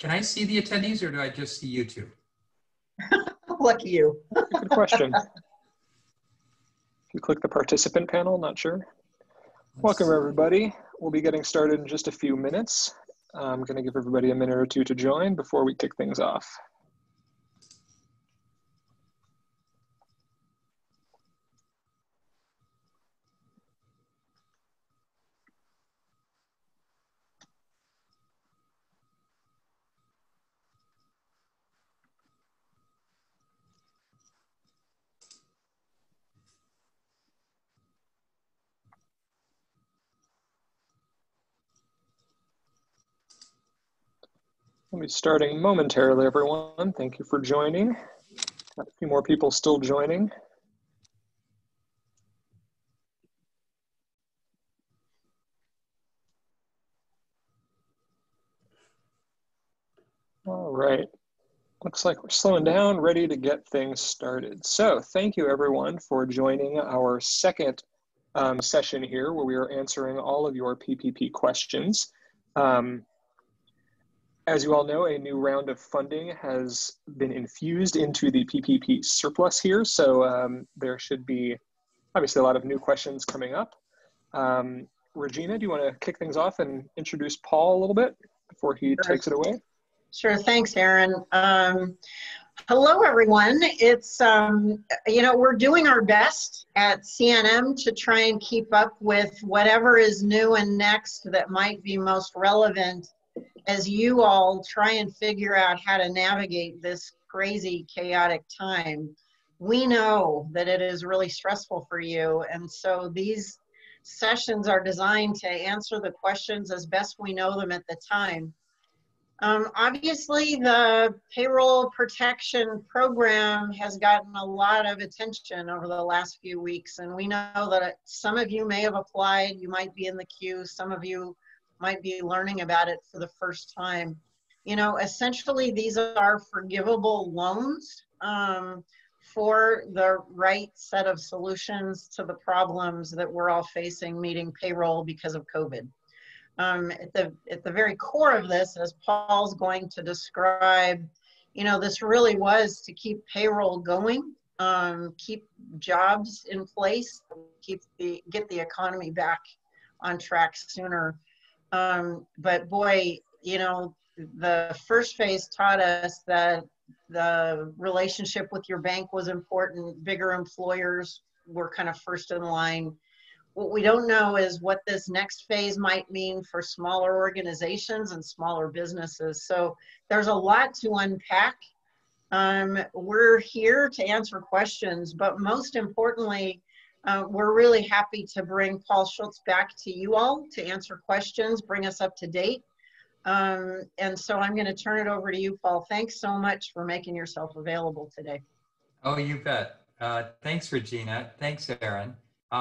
Can I see the attendees or do I just see you two? Lucky you. Good question. If you click the participant panel, not sure. Welcome everybody. We'll be getting started in just a few minutes. I'm going to give everybody a minute or two to join before we kick things off. We'll be starting momentarily, everyone. Thank you for joining. Got a few more people still joining. All right. Looks like we're slowing down, ready to get things started. So thank you everyone for joining our second session here where we are answering all of your PPP questions. As you all know, a new round of funding has been infused into the PPP surplus here. So there should be obviously a lot of new questions coming up. Regina, do you want to kick things off and introduce Paul a little bit before he takes it away? Sure, thanks, Aaron. Hello, everyone. It's, you know, we're doing our best at CNM to try and keep up with whatever is new and next that might be most relevant as you all try and figure out how to navigate this crazy, chaotic time. We know that it is really stressful for you, and so these sessions are designed to answer the questions as best we know them at the time. Obviously, the payroll protection program has gotten a lot of attention over the last few weeks, and we know that some of you may have applied, you might be in the queue, some of you might be learning about it for the first time. You know, essentially, these are forgivable loans for the right set of solutions to the problems that we're all facing meeting payroll because of COVID. At the very core of this, as Paul's going to describe, you know, this really was to keep payroll going, keep jobs in place, get the economy back on track sooner. But boy, you know, the first phase taught us that the relationship with your bank was important. Bigger employers were kind of first in line. What we don't know is what this next phase might mean for smaller organizations and smaller businesses. So there's a lot to unpack. We're here to answer questions, but most importantly, we're really happy to bring Paul Schultz back to you all to answer questions, bring us up to date. And so I'm going to turn it over to you, Paul. Thanks so much for making yourself available today. Oh, you bet. Thanks, Regina. Thanks, Aaron.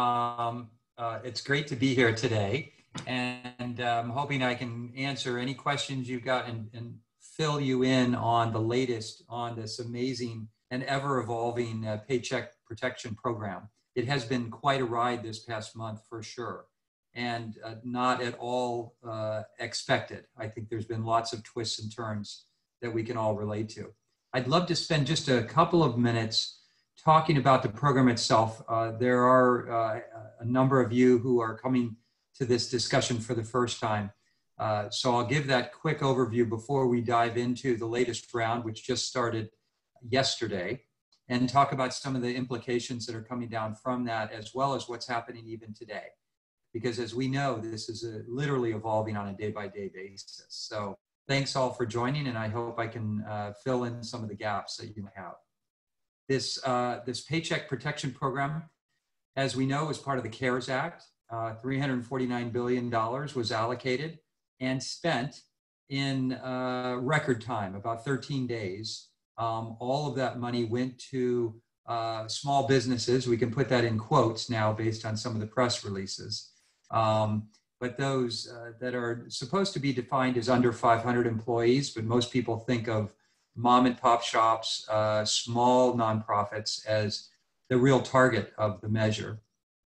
It's great to be here today, and I'm hoping I can answer any questions you've got and fill you in on the latest on this amazing and ever-evolving Paycheck Protection Program. It has been quite a ride this past month for sure, and not at all expected. I think there's been lots of twists and turns that we can all relate to. I'd love to spend just a couple of minutes talking about the program itself. There are a number of you who are coming to this discussion for the first time. So I'll give that quick overview before we dive into the latest round, which just started yesterday, and talk about some of the implications that are coming down from that, as well as what's happening even today. Because as we know, this is literally evolving on a day-by-day basis. So thanks all for joining, and I hope I can fill in some of the gaps that you have. This Paycheck Protection Program, as we know, is part of the CARES Act. $349 billion was allocated and spent in record time, about 13 days. All of that money went to small businesses. We can put that in quotes now based on some of the press releases. But those that are supposed to be defined as under 500 employees, but most people think of mom and pop shops, small nonprofits as the real target of the measure.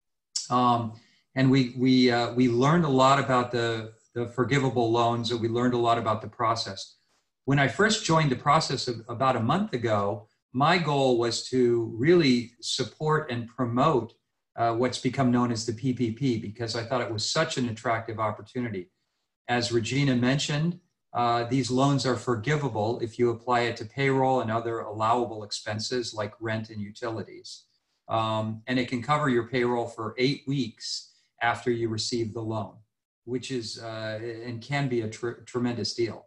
And we learned a lot about the forgivable loans, and we learned a lot about the process. When I first joined the process about a month ago, my goal was to really support and promote what's become known as the PPP, because I thought it was such an attractive opportunity. As Regina mentioned, these loans are forgivable if you apply it to payroll and other allowable expenses like rent and utilities. And it can cover your payroll for 8 weeks after you receive the loan, which is and can be a tremendous deal.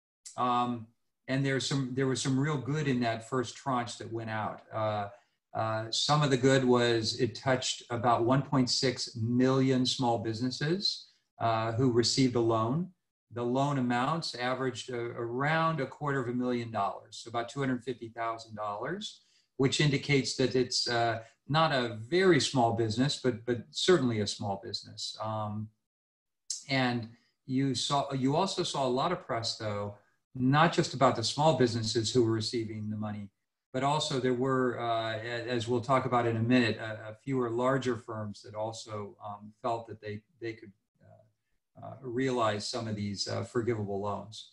And there was some real good in that first tranche that went out. Some of the good was it touched about 1.6 million small businesses who received a loan. The loan amounts averaged around $250,000, so about $250,000, which indicates that it's not a very small business, but certainly a small business. And you also saw a lot of press, though, not just about the small businesses who were receiving the money, but also there were, as we'll talk about in a minute, a fewer larger firms that also felt that they could realize some of these forgivable loans.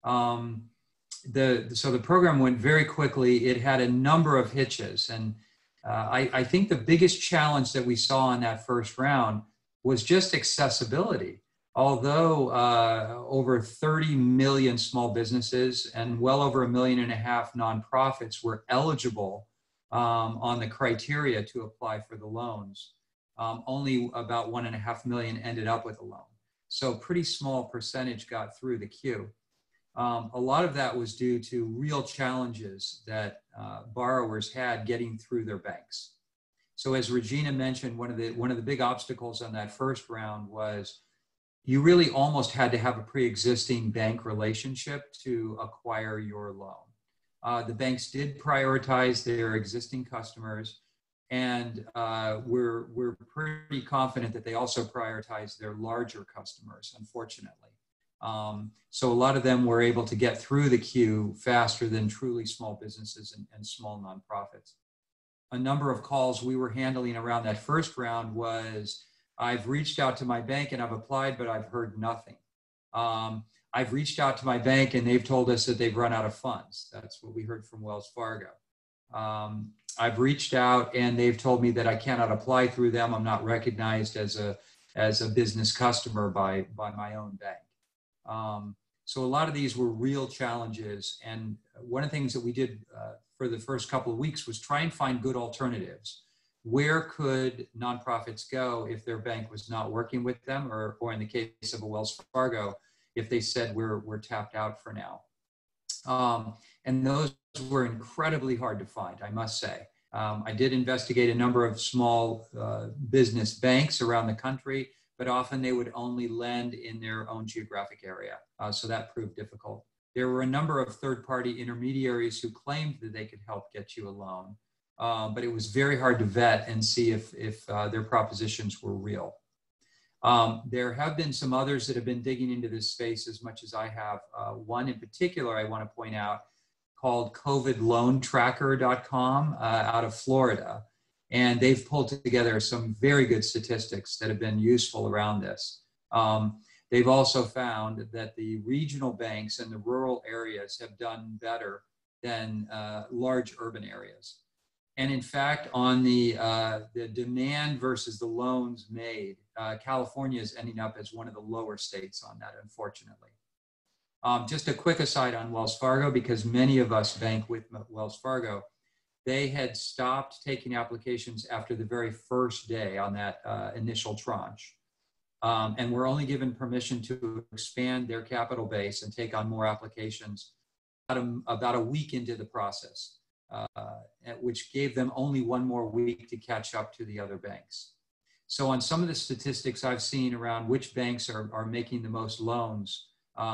So the program went very quickly. It had a number of hitches. And I think the biggest challenge that we saw in that first round was just accessibility. Although over 30 million small businesses and well over 1.5 million nonprofits were eligible on the criteria to apply for the loans, only about 1.5 million ended up with a loan. So pretty small percentage got through the queue. A lot of that was due to real challenges that borrowers had getting through their banks. So as Regina mentioned, one of the big obstacles on that first round was you really almost had to have a pre-existing bank relationship to acquire your loan. The banks did prioritize their existing customers, and we're pretty confident that they also prioritized their larger customers, unfortunately. So a lot of them were able to get through the queue faster than truly small businesses and small nonprofits. A number of calls we were handling around that first round was, I've reached out to my bank and I've applied, but I've heard nothing. I've reached out to my bank and they've told us that they've run out of funds. That's what we heard from Wells Fargo. I've reached out and they've told me that I cannot apply through them. I'm not recognized as a business customer by my own bank. So a lot of these were real challenges. And one of the things that we did for the first couple of weeks was try and find good alternatives. Where could nonprofits go if their bank was not working with them, or in the case of a Wells Fargo, if they said we're tapped out for now? And those were incredibly hard to find, I must say. I did investigate a number of small business banks around the country, but often they would only lend in their own geographic area. So that proved difficult. There were a number of third-party intermediaries who claimed that they could help get you a loan. But it was very hard to vet and see if their propositions were real. There have been some others that have been digging into this space as much as I have. One in particular I want to point out called COVIDLoanTracker.com out of Florida. And they've pulled together some very good statistics that have been useful around this. They've also found that the regional banks in the rural areas have done better than large urban areas. And in fact, on the demand versus the loans made, California is ending up as one of the lower states on that, unfortunately. Just a quick aside on Wells Fargo, because many of us bank with Wells Fargo. They had stopped taking applications after the very first day on that initial tranche. And were only given permission to expand their capital base and take on more applications about a week into the process. Which gave them only one more week to catch up to the other banks. So on some of the statistics I've seen around which banks are making the most loans,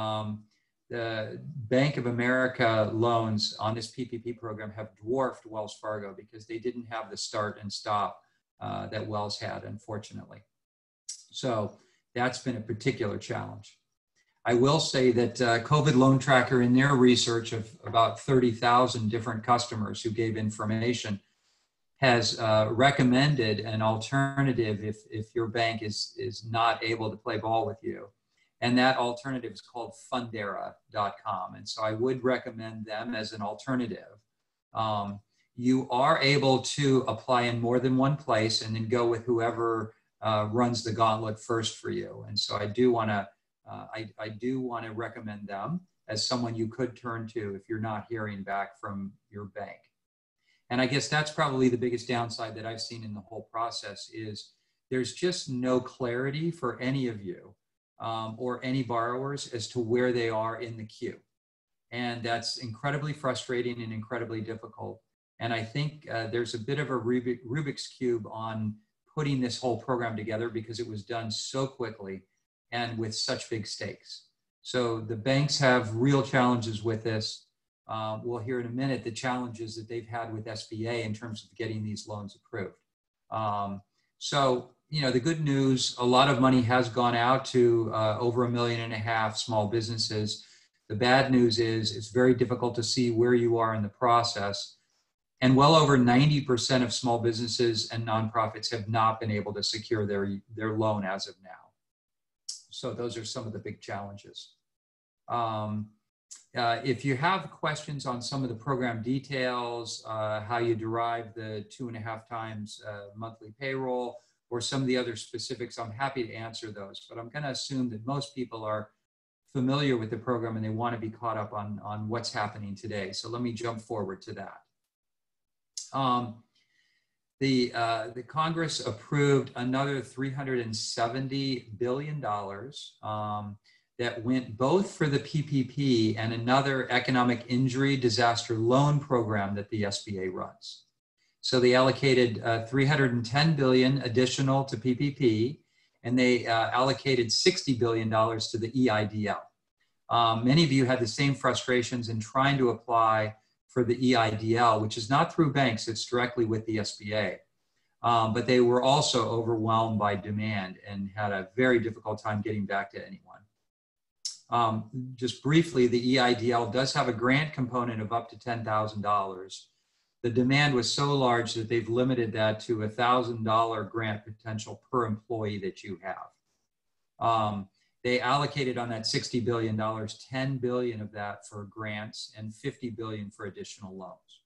the Bank of America loans on this PPP program have dwarfed Wells Fargo because they didn't have the start and stop that Wells had, unfortunately. So that's been a particular challenge. I will say that COVID Loan Tracker, in their research of about 30,000 different customers who gave information, has recommended an alternative if your bank is not able to play ball with you. And that alternative is called Fundera.com. And so I would recommend them as an alternative. You are able to apply in more than one place and then go with whoever runs the gauntlet first for you. And so I do want to recommend them as someone you could turn to if you're not hearing back from your bank. And I guess that's probably the biggest downside that I've seen in the whole process is there's just no clarity for any of you or any borrowers as to where they are in the queue. And that's incredibly frustrating and incredibly difficult. And I think there's a bit of a Rubik's Cube on putting this whole program together because it was done so quickly and with such big stakes. So the banks have real challenges with this. We'll hear in a minute the challenges that they've had with SBA in terms of getting these loans approved. So, you know, the good news, a lot of money has gone out to over 1.5 million small businesses. The bad news is it's very difficult to see where you are in the process. And well over 90% of small businesses and nonprofits have not been able to secure their loan as of now. So those are some of the big challenges. If you have questions on some of the program details, how you derive the 2.5 times monthly payroll, or some of the other specifics, I'm happy to answer those. But I'm going to assume that most people are familiar with the program and they want to be caught up on what's happening today. So let me jump forward to that. The Congress approved another $370 billion that went both for the PPP and another economic injury disaster loan program that the SBA runs. So they allocated $310 billion additional to PPP, and they allocated $60 billion to the EIDL. Many of you had the same frustrations in trying to apply for the EIDL, which is not through banks, it's directly with the SBA. But they were also overwhelmed by demand and had a very difficult time getting back to anyone. Just briefly, the EIDL does have a grant component of up to $10,000. The demand was so large that they've limited that to a $1,000 grant potential per employee that you have. They allocated on that $60 billion, $10 billion of that for grants and $50 billion for additional loans.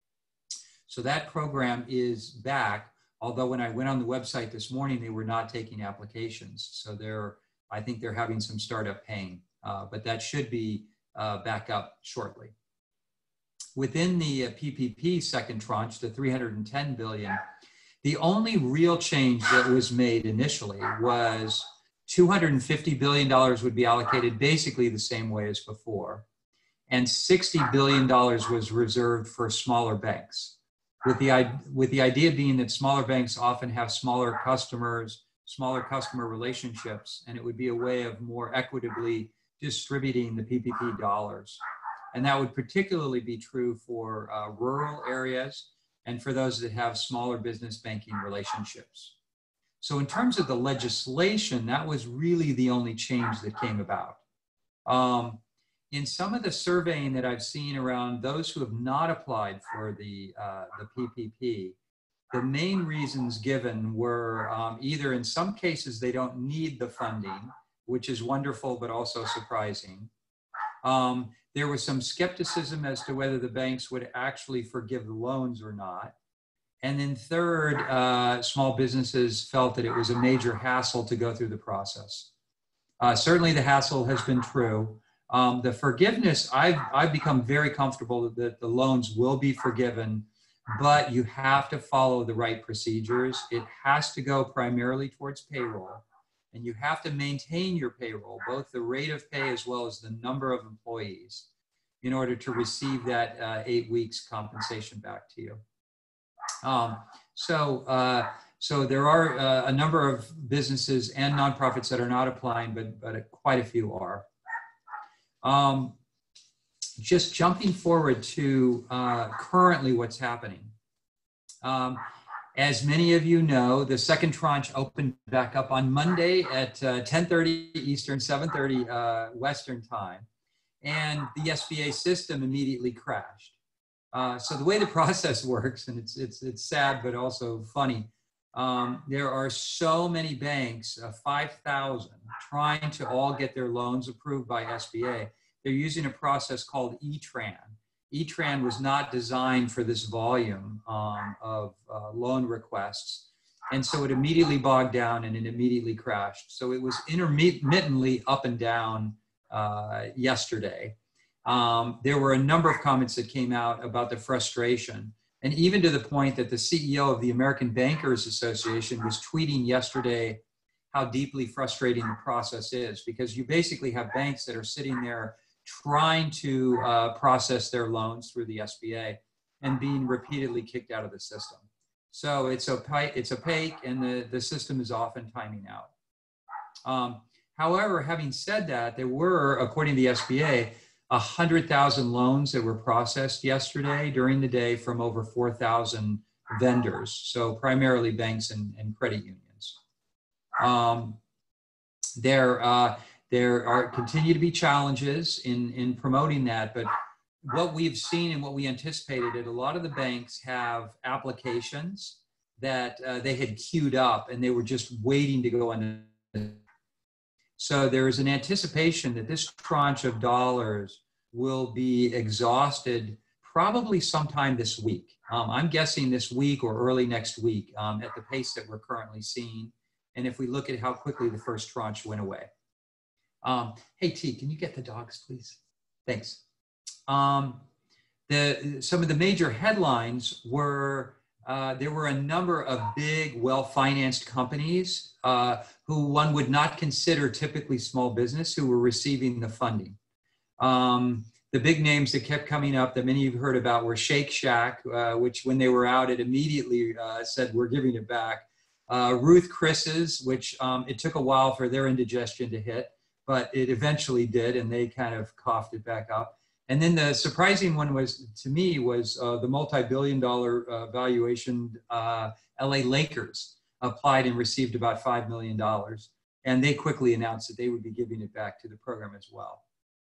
So that program is back, although when I went on the website this morning, they were not taking applications. So I think they're having some startup pain, but that should be back up shortly. Within the PPP second tranche, the $310 billion, the only real change that was made initially was $250 billion would be allocated basically the same way as before. And $60 billion was reserved for smaller banks, with the idea being that smaller banks often have smaller customer relationships, and it would be a way of more equitably distributing the PPP dollars. And that would particularly be true for rural areas and for those that have smaller business banking relationships. So in terms of the legislation, that was really the only change that came about. In some of the surveying that I've seen around those who have not applied for the PPP, the main reasons given were either in some cases they don't need the funding, which is wonderful but also surprising. There was some skepticism as to whether the banks would actually forgive the loans or not. And then third, small businesses felt that it was a major hassle to go through the process. Certainly the hassle has been true. The forgiveness, I've become very comfortable that the loans will be forgiven, but you have to follow the right procedures. It has to go primarily towards payroll, and you have to maintain your payroll, both the rate of pay as well as the number of employees, in order to receive that 8 weeks compensation back to you. So there are a number of businesses and nonprofits that are not applying, but quite a few are. Just jumping forward to currently what's happening. As many of you know, the second tranche opened back up on Monday at 10:30 Eastern, 7:30 Western time, and the SBA system immediately crashed. So the way the process works, and it's sad but also funny, There are so many banks, 5,000, trying to all get their loans approved by SBA. They're using a process called E-Tran. E-Tran was not designed for this volume of loan requests. And so it immediately bogged down and it immediately crashed. So it was intermittently up and down yesterday. There were a number of comments that came out about the frustration. And even to the point that the CEO of the American Bankers Association was tweeting yesterday how deeply frustrating the process is, because you basically have banks that are sitting there trying to process their loans through the SBA and being repeatedly kicked out of the system. So it's opaque and the system is often timing out. However, having said that, there were, according to the SBA, 100,000 loans that were processed yesterday during the day from over 4,000 vendors, so primarily banks and credit unions. There continue to be challenges in promoting that, but what we've seen and what we anticipated is a lot of the banks have applications that they had queued up and they were just waiting to go on. So there is an anticipation that this tranche of dollars will be exhausted probably sometime this week. I'm guessing this week or early next week at the pace that we're currently seeing. And if we look at how quickly the first tranche went away. Hey, T, can you get the dogs, please? Thanks. Some of the major headlines were there were a number of big, well-financed companies who one would not consider typically small business who were receiving the funding. The big names that kept coming up that many of you heard about were Shake Shack, which when they were out, it immediately said, we're giving it back. Ruth Chris's, which it took a while for their indigestion to hit, but it eventually did, and they kind of coughed it back up. And then the surprising one was, to me, was the multi-billion-dollar valuation LA Lakers applied and received about $5 million. And they quickly announced that they would be giving it back to the program as well.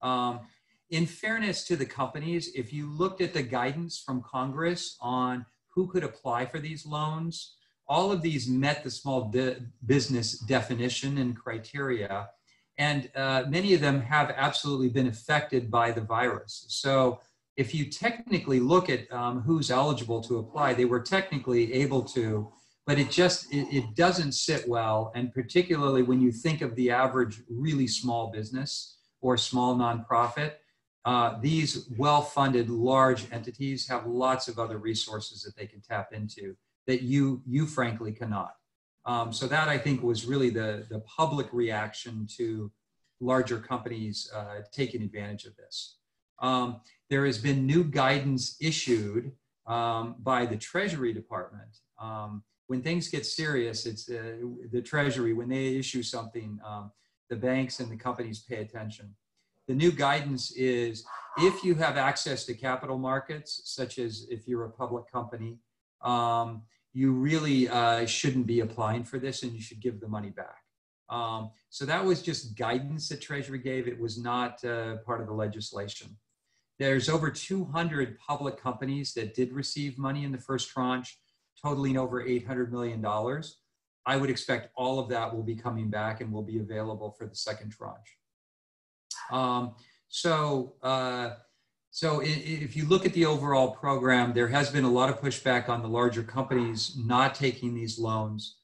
In fairness to the companies, if you looked at the guidance from Congress on who could apply for these loans, all of these met the small business definition and criteria. And many of them have absolutely been affected by the virus. So if you technically look at who's eligible to apply, they were technically able to, but it doesn't sit well. And particularly when you think of the average really small business or small nonprofit, these well-funded large entities have lots of other resources that they can tap into that you frankly cannot. So that, I think, was really the public reaction to larger companies taking advantage of this. There has been new guidance issued by the Treasury Department. When things get serious, it's the Treasury, when they issue something, the banks and the companies pay attention. The new guidance is if you have access to capital markets, such as if you're a public company, you really shouldn't be applying for this and you should give the money back. So that was just guidance that Treasury gave. It was not part of the legislation. There's over 200 public companies that did receive money in the first tranche, totaling over $800 million. I would expect all of that will be coming back and will be available for the second tranche. So if you look at the overall program, there has been a lot of pushback on the larger companies not taking these loans.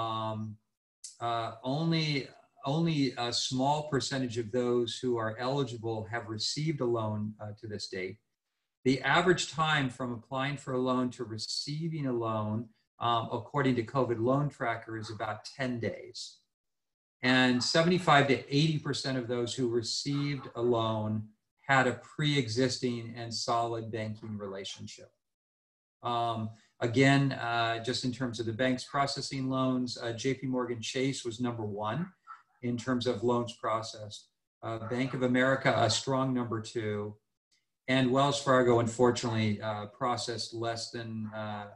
Only a small percentage of those who are eligible have received a loan to this date. The average time from applying for a loan to receiving a loan, according to COVID Loan Tracker, is about 10 days. And 75 to 80% of those who received a loan had a pre-existing and solid banking relationship. Again, just in terms of the banks processing loans, JP Morgan Chase was #1 in terms of loans processed. Bank of America, a strong #2. And Wells Fargo, unfortunately, processed less than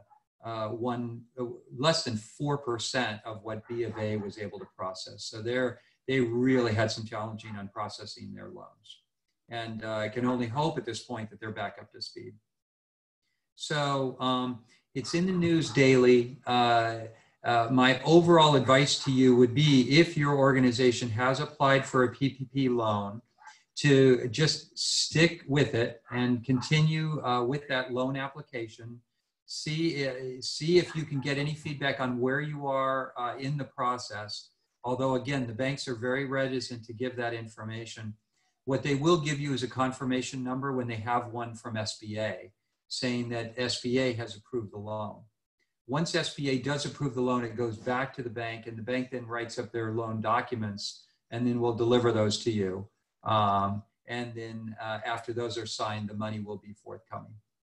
4% of what B of A was able to process. So they really had some challenging on processing their loans. And I can only hope at this point that they're back up to speed. So it's in the news daily. my overall advice to you would be, if your organization has applied for a PPP loan, to just stick with it and continue with that loan application. See if you can get any feedback on where you are in the process. Although again, the banks are very reticent to give that information. What they will give you is a confirmation number when they have one from SBA saying that SBA has approved the loan. Once SBA does approve the loan, it goes back to the bank, and the bank then writes up their loan documents, and then we'll deliver those to you. And then after those are signed, the money will be forthcoming.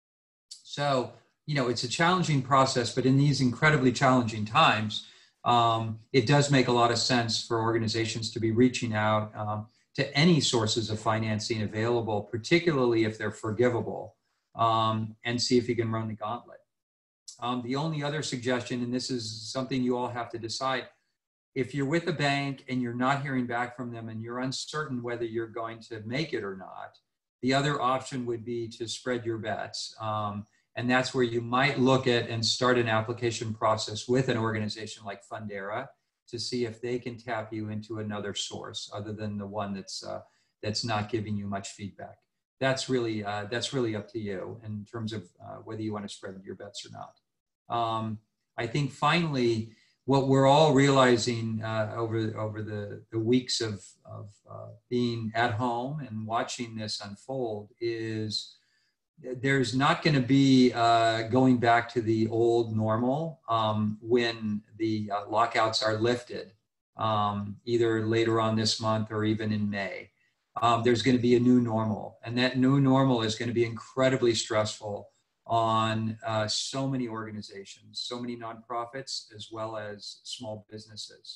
So, you know, it's a challenging process, but in these incredibly challenging times, it does make a lot of sense for organizations to be reaching out to any sources of financing available, particularly if they're forgivable, and see if you can run the gauntlet. The only other suggestion, and this is something you all have to decide, if you're with a bank and you're not hearing back from them and you're uncertain whether you're going to make it or not, the other option would be to spread your bets. And that's where you might look at and start an application process with an organization like Fundera to see if they can tap you into another source other than the one that's not giving you much feedback. That's really up to you in terms of whether you want to spread your bets or not. I think finally, what we're all realizing over the weeks of being at home and watching this unfold is there's not going to be going back to the old normal when the lockouts are lifted, either later on this month or even in May. There's going to be a new normal, and that new normal is going to be incredibly stressful on so many organizations, so many nonprofits, as well as small businesses.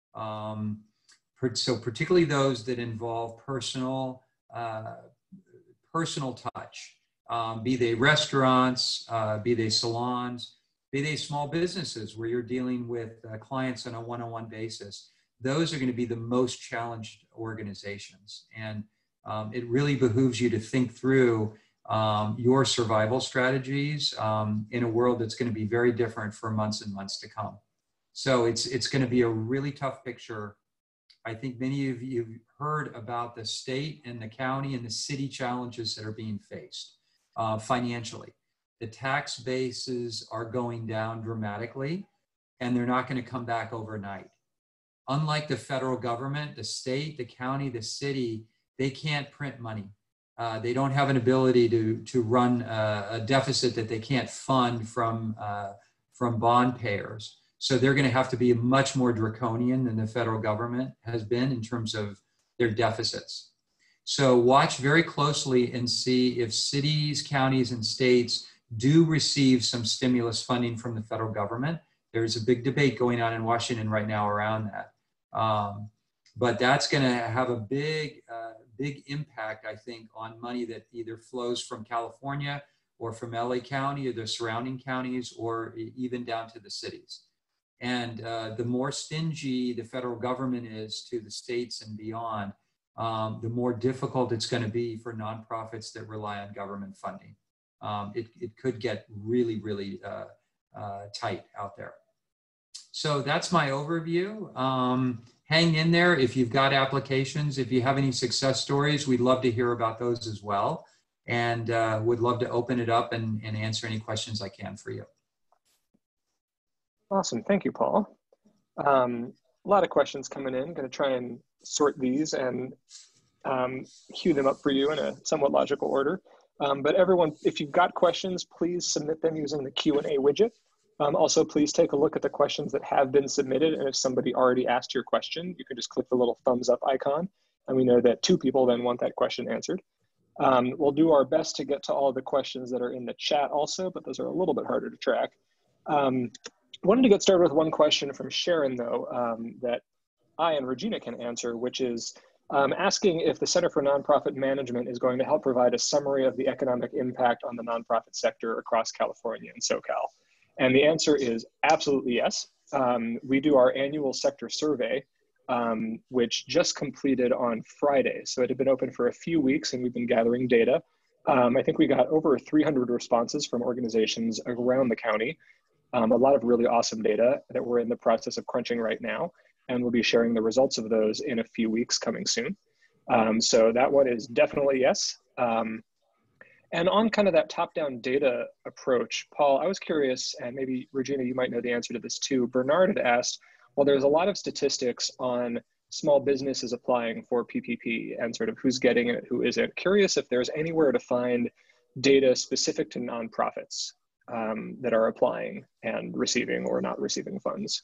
So particularly those that involve personal touch, be they restaurants, be they salons, be they small businesses where you're dealing with clients on a one-on-one basis. Those are going to be the most challenged organizations. And it really behooves you to think through your survival strategies in a world that's going to be very different for months and months to come. So it's going to be a really tough picture. I think many of you have heard about the state and the county and the city challenges that are being faced financially. The tax bases are going down dramatically, and they're not going to come back overnight. Unlike the federal government, the state, the county, the city, they can't print money. They don't have an ability to run a deficit that they can't fund from bond payers. So they're going to have to be much more draconian than the federal government has been in terms of their deficits. So watch very closely and see if cities, counties, and states do receive some stimulus funding from the federal government. There's a big debate going on in Washington right now around that. But that's going to have a big impact, I think, on money that either flows from California or from LA County or the surrounding counties or even down to the cities. And the more stingy the federal government is to the states and beyond, the more difficult it's going to be for nonprofits that rely on government funding. It could get really, really tight out there. So that's my overview. Hang in there if you've got applications. If you have any success stories, we'd love to hear about those as well. And would love to open it up and answer any questions I can for you. Awesome. Thank you, Paul. A lot of questions coming in. Going to try and sort these and queue them up for you in a somewhat logical order. But everyone, if you've got questions, please submit them using the Q&A widget. Also, please take a look at the questions that have been submitted. And if somebody already asked your question, you can just click the little thumbs up icon. And we know that 2 people then want that question answered. We'll do our best to get to all the questions that are in the chat also, but those are a little bit harder to track. Wanted to get started with one question from Sharon, though, that I and Regina can answer, which is asking if the Center for Nonprofit Management is going to help provide a summary of the economic impact on the nonprofit sector across California and SoCal. And the answer is absolutely yes. We do our annual sector survey, which just completed on Friday. So it had been open for a few weeks and we've been gathering data. I think we got over 300 responses from organizations around the county. a lot of really awesome data that we're in the process of crunching right now. And we'll be sharing the results of those in a few weeks coming soon. So that one is definitely yes. And on kind of that top-down data approach, Paul, I was curious, and maybe Regina, you might know the answer to this too. Bernard had asked, well, there's a lot of statistics on small businesses applying for PPP and sort of who's getting it, who isn't. Curious if there's anywhere to find data specific to nonprofits that are applying and receiving or not receiving funds.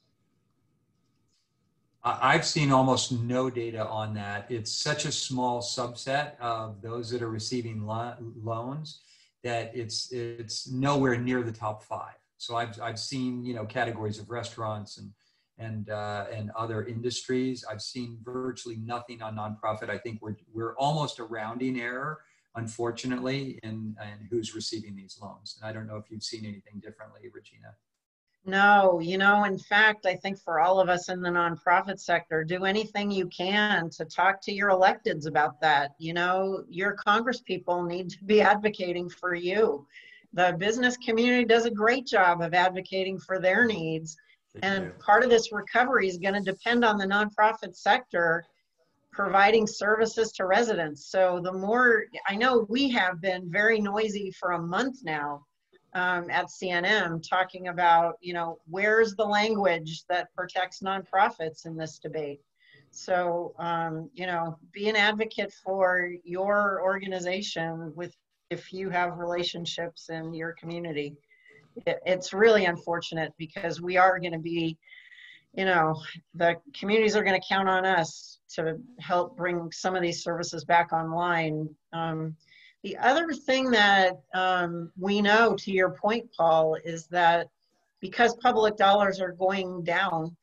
I've seen almost no data on that. It's such a small subset of those that are receiving loans that it's nowhere near the top 5. So I've seen, you know, categories of restaurants and other industries. I've seen virtually nothing on nonprofit. I think we're almost a rounding error, unfortunately, in who's receiving these loans. And I don't know if you've seen anything differently, Regina. No, you know, in fact, I think for all of us in the nonprofit sector, do anything you can to talk to your electeds about that. You know, your congresspeople need to be advocating for you. The business community does a great job of advocating for their needs. And part of this recovery is going to depend on the nonprofit sector providing services to residents. So the more, I know we have been very noisy for a month now at CNM talking about, you know, where's the language that protects nonprofits in this debate? So, you know, be an advocate for your organization if you have relationships in your community. It's really unfortunate because we are going to be, you know, the communities are going to count on us to help bring some of these services back online. The other thing that we know, to your point, Paul, is that because public dollars are going down,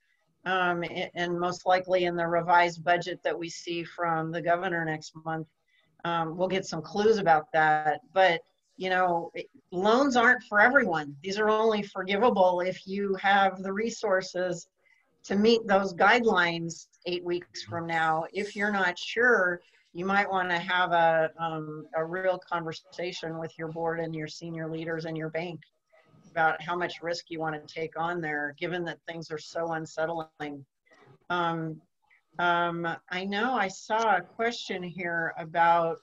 and most likely in the revised budget that we see from the governor next month, we'll get some clues about that. But, you know, loans aren't for everyone. These are only forgivable if you have the resources to meet those guidelines 8 weeks from now. If you're not sure, you might want to have a real conversation with your board and your senior leaders and your bank about how much risk you want to take on there, given that things are so unsettling. I know I saw a question here about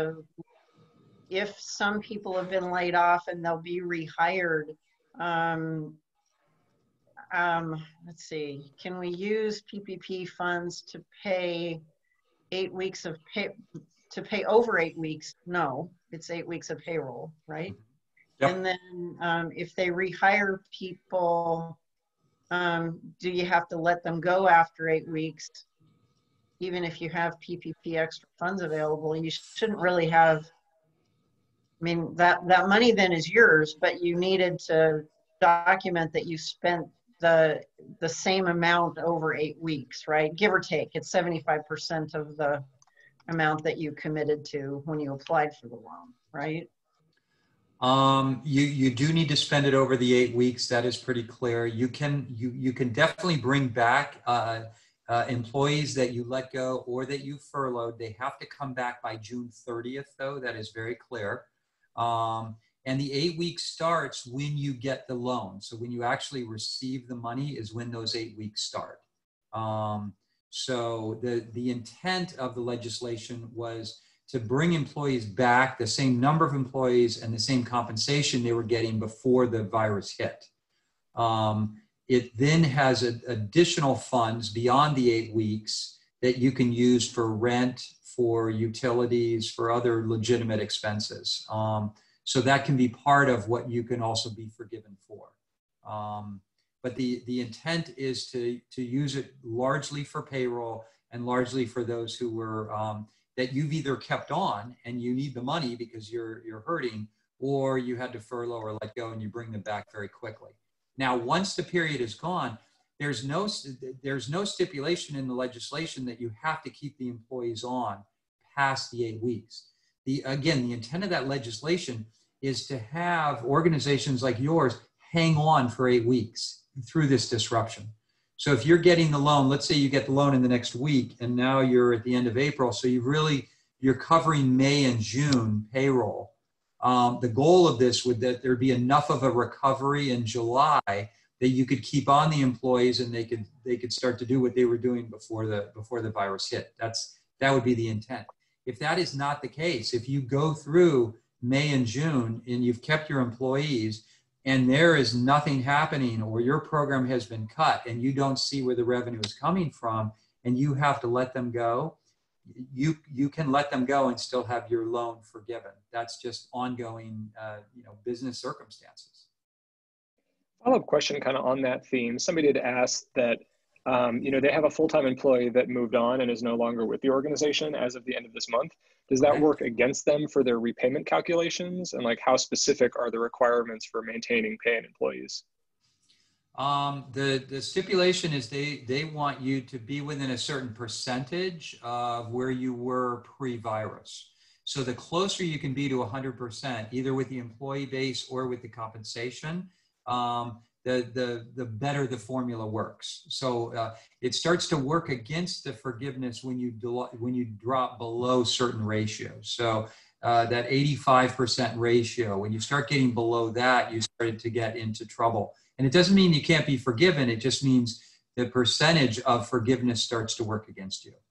if some people have been laid off and they'll be rehired. Let's see, can we use PPP funds to pay 8 weeks of to pay over 8 weeks? No, it's 8 weeks of payroll, right? Yep. And then if they rehire people, do you have to let them go after 8 weeks? Even if you have PPP extra funds available, you shouldn't really have, I mean, that money then is yours, but you needed to document that you spent the same amount over 8 weeks, right? Give or take, it's 75% of the amount that you committed to when you applied for the loan, right? You do need to spend it over the 8 weeks. That is pretty clear. You can definitely bring back employees that you let go or that you furloughed. They have to come back by June 30th, though. That is very clear. And the 8 weeks starts when you get the loan. So when you actually receive the money is when those 8 weeks start. So the intent of the legislation was to bring employees back, the same number of employees and the same compensation they were getting before the virus hit. It then has additional funds beyond the 8 weeks that you can use for rent, for utilities, for other legitimate expenses. So that can be part of what you can also be forgiven for. But the intent is to use it largely for payroll and largely for those who were, that you've either kept on and you need the money because you're hurting, or you had to furlough or let go and you bring them back very quickly. Now, once the period is gone, there's no stipulation in the legislation that you have to keep the employees on past the 8 weeks. Again, the intent of that legislation is to have organizations like yours hang on for 8 weeks through this disruption. So if you're getting the loan, let's say you get the loan in the next week and now you're at the end of April, so you're covering May and June payroll. The goal of this would that there be enough of a recovery in July that you could keep on the employees and they could start to do what they were doing before the virus hit. That would be the intent. If that is not the case, if you go through May and June and you've kept your employees and there is nothing happening, or your program has been cut and you don't see where the revenue is coming from and you have to let them go, you can let them go and still have your loan forgiven. That's just ongoing business circumstances. Follow-up question kind of on that theme. Somebody had asked that they have a full-time employee that moved on and is no longer with the organization as of the end of this month. Does that work against them for their repayment calculations? And like, how specific are the requirements for maintaining paying employees? The stipulation is they want you to be within a certain percentage of where you were pre-virus. So the closer you can be to 100%, either with the employee base or with the compensation, the better the formula works. So it starts to work against the forgiveness when you drop below certain ratios. So that 85% ratio, when you start getting below that, you started to get into trouble. And it doesn't mean you can't be forgiven. It just means the percentage of forgiveness starts to work against you.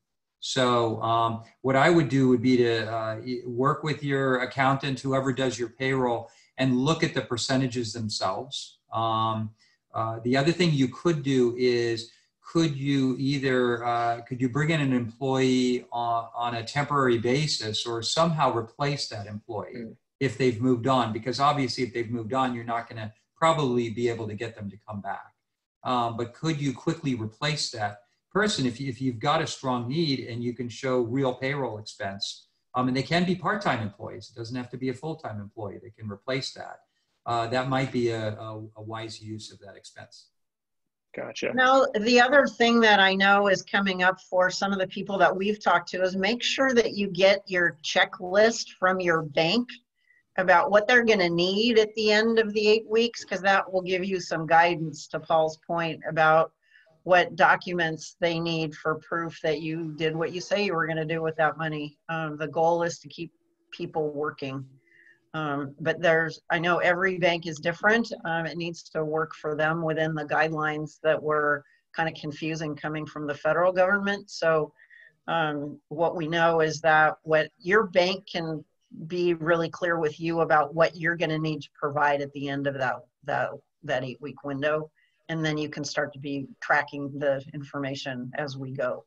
So what I would do would be to work with your accountant, whoever does your payroll, and look at the percentages themselves. The other thing you could do is, could you bring in an employee on a temporary basis or somehow replace that employee if they've moved on? Because obviously if they've moved on, you're not going to probably be able to get them to come back. But could you quickly replace that person if you've got a strong need and you can show real payroll expense? And they can be part-time employees. It doesn't have to be a full-time employee. They can replace that. That might be a wise use of that expense. Gotcha. Now, the other thing that I know is coming up for some of the people that we've talked to is make sure that you get your checklist from your bank about what they're going to need at the end of the 8 weeks, because that will give you some guidance, to Paul's point, about what documents they need for proof that you did what you say you were going to do with that money. The goal is to keep people working. But I know every bank is different. It needs to work for them within the guidelines that were kind of confusing coming from the federal government. So what we know is that what your bank can be really clear with you about what you're going to need to provide at the end of that 8 week window. And then you can start to be tracking the information as we go.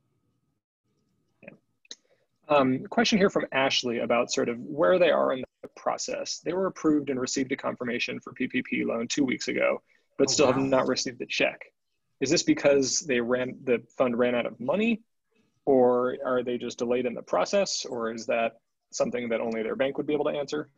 Question here from Ashley about sort of where they are in the process. They were approved and received a confirmation for PPP loan 2 weeks ago, but still have not received the check. Is this because the fund ran out of money, or are they just delayed in the process, or is that something that only their bank would be able to answer?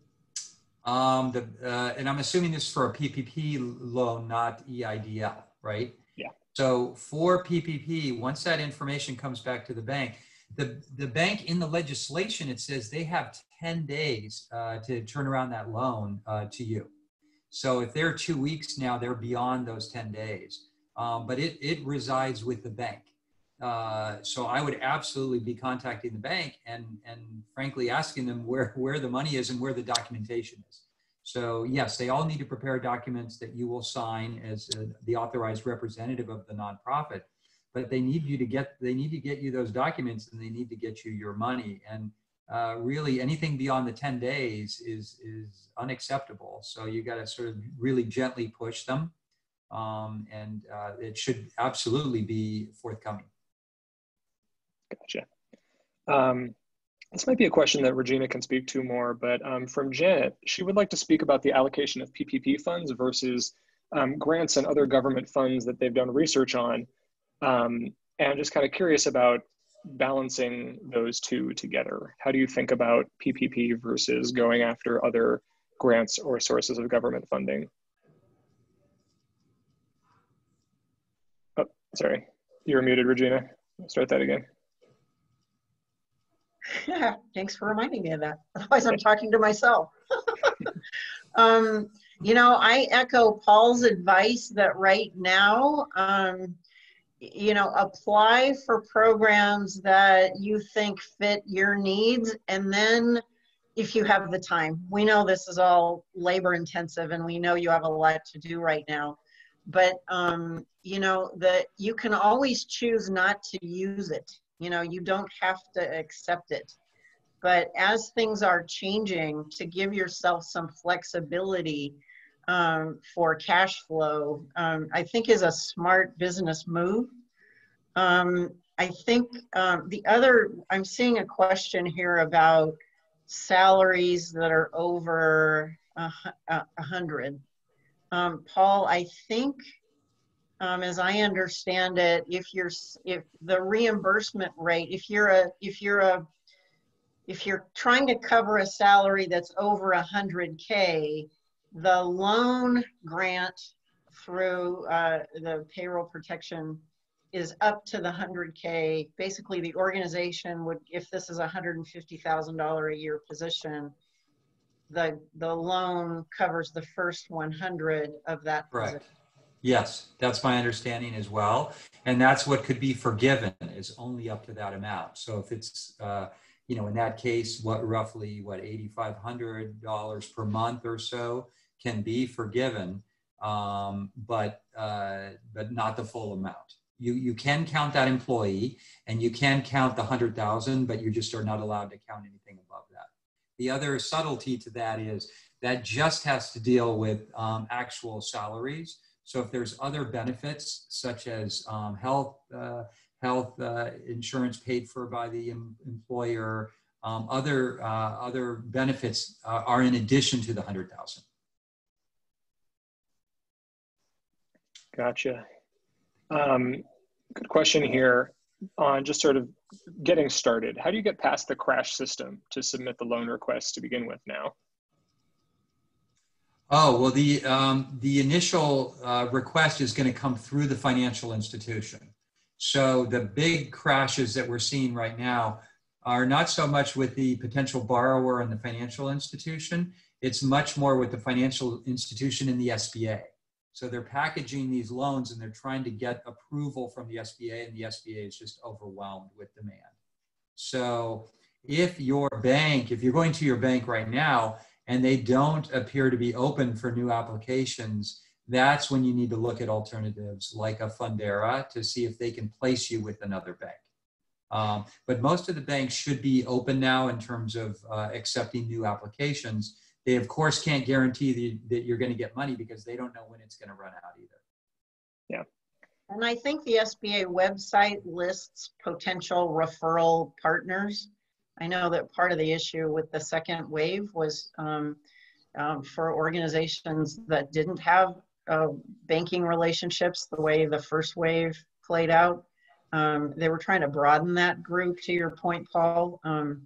And I'm assuming this is for a PPP loan, not EIDL, right? Yeah. So for PPP, once that information comes back to the bank, the bank, in the legislation, it says they have 10 days to turn around that loan to you. So if they're 2 weeks now, they're beyond those 10 days. But it resides with the bank. So I would absolutely be contacting the bank and frankly asking them where the money is and where the documentation is. So yes, they all need to prepare documents that you will sign as the authorized representative of the nonprofit. But they need to get you those documents, and they need to get you your money. And really, anything beyond the 10 days is unacceptable. So you got to sort of really gently push them, and it should absolutely be forthcoming. Gotcha. This might be a question that Regina can speak to more, but from Janet, she would like to speak about the allocation of PPP funds versus grants and other government funds that they've done research on. And I'm just kind of curious about balancing those two together. How do you think about PPP versus going after other grants or sources of government funding? Oh, sorry, you're muted, Regina. Start that again. Yeah, thanks for reminding me of that. Otherwise, I'm talking to myself. I echo Paul's advice that right now, apply for programs that you think fit your needs, and then if you have the time. We know this is all labor intensive and we know you have a lot to do right now, but you know, you can always choose not to use it. You know, you don't have to accept it. But as things are changing, to give yourself some flexibility for cash flow, I think is a smart business move. I think I'm seeing a question here about salaries that are over 100. Paul, I think, as I understand it, if the reimbursement rate, if you're trying to cover a salary that's over 100K, the loan grant through the payroll protection is up to the 100K. Basically, the organization would, if this is a $150,000 a year position, the loan covers the first 100 of that position. Correct. Yes, that's my understanding as well. And that's what could be forgiven, is only up to that amount. So if it's, you know, in that case, roughly $8,500 per month or so can be forgiven, but not the full amount. You can count that employee and you can count the 100,000, but you just are not allowed to count anything above that. The other subtlety to that is that just has to deal with actual salaries. So if there's other benefits such as health insurance paid for by the employer, other benefits are in addition to the 100,000. Gotcha. Good question here on just sort of getting started. How do you get past the crash system to submit the loan request to begin with now? Oh, well, the initial request is going to come through the financial institution. So the big crashes that we're seeing right now are not so much with the potential borrower and the financial institution. It's much more with the financial institution and the SBA. So they're packaging these loans and they're trying to get approval from the SBA, and the SBA is just overwhelmed with demand. So if you're going to your bank right now and they don't appear to be open for new applications, that's when you need to look at alternatives like a Fundera to see if they can place you with another bank. But most of the banks should be open now in terms of accepting new applications. They, of course, can't guarantee that you're going to get money because they don't know when it's going to run out either. Yeah. And I think the SBA website lists potential referral partners. I know that part of the issue with the second wave was for organizations that didn't have banking relationships the way the first wave played out. They were trying to broaden that group, to your point, Paul.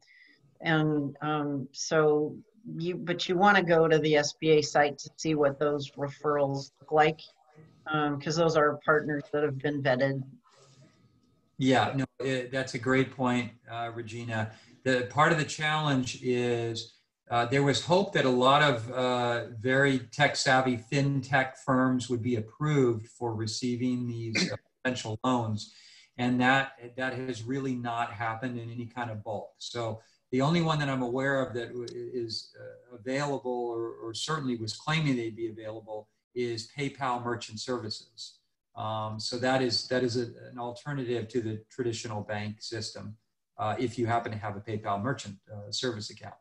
So you want to go to the SBA site to see what those referrals look like, because those are partners that have been vetted. Yeah, no, that's a great point, Regina. The part of the challenge is there was hope that a lot of very tech-savvy fintech firms would be approved for receiving these potential loans, and that has really not happened in any kind of bulk. So the only one that I'm aware of that is available, or certainly was claiming they'd be available, is PayPal Merchant Services. So that is an alternative to the traditional bank system if you happen to have a PayPal Merchant Service account.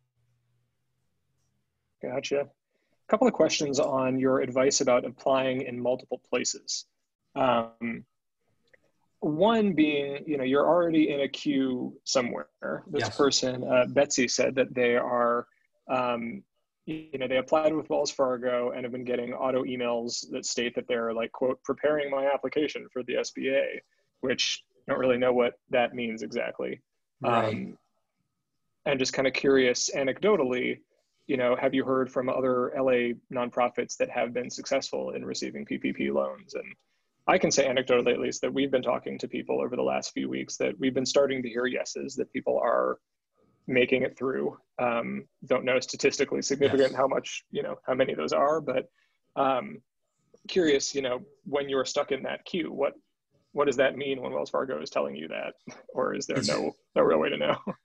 Gotcha. A couple of questions on your advice about applying in multiple places. One being, you're already in a queue somewhere. This Yes. person, Betsy, said that they are, they applied with Wells Fargo and have been getting auto emails that state that they're like, quote, preparing my application for the SBA, which I don't really know what that means exactly. Right. And just kind of curious, anecdotally, have you heard from other LA nonprofits that have been successful in receiving PPP loans? And I can say anecdotally, at least, that we've been talking to people over the last few weeks that we've been starting to hear yeses, that people are making it through. Don't know statistically significant Yes. how much, how many of those are, but curious, when you're stuck in that queue, what does that mean when Wells Fargo is telling you that? Or is there no real way to know?